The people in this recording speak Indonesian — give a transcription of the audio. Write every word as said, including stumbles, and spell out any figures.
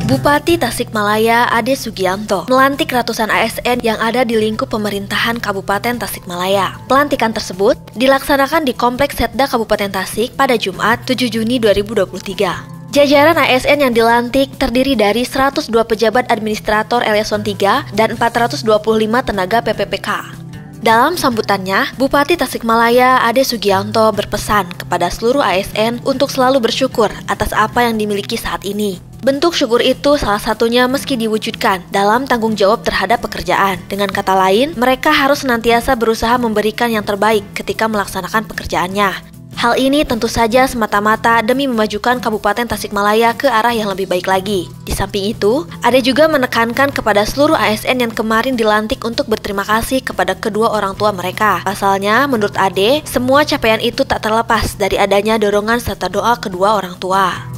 Bupati Tasikmalaya Ade Sugianto melantik ratusan A S N yang ada di lingkup pemerintahan Kabupaten Tasikmalaya. Pelantikan tersebut dilaksanakan di Kompleks Setda Kabupaten Tasik pada Jumat tujuh Juni dua ribu dua puluh tiga. Jajaran A S N yang dilantik terdiri dari seratus dua pejabat administrator Eselon tiga dan empat ratus dua puluh lima tenaga P P P K. Dalam sambutannya, Bupati Tasikmalaya Ade Sugianto berpesan kepada seluruh A S N untuk selalu bersyukur atas apa yang dimiliki saat ini. Bentuk syukur itu salah satunya meski diwujudkan dalam tanggung jawab terhadap pekerjaan. Dengan kata lain, mereka harus senantiasa berusaha memberikan yang terbaik ketika melaksanakan pekerjaannya. Hal ini tentu saja semata-mata demi memajukan Kabupaten Tasikmalaya ke arah yang lebih baik lagi. Di samping itu, Ade juga menekankan kepada seluruh A S N yang kemarin dilantik untuk berterima kasih kepada kedua orang tua mereka. Pasalnya, menurut Ade, semua capaian itu tak terlepas dari adanya dorongan serta doa kedua orang tua.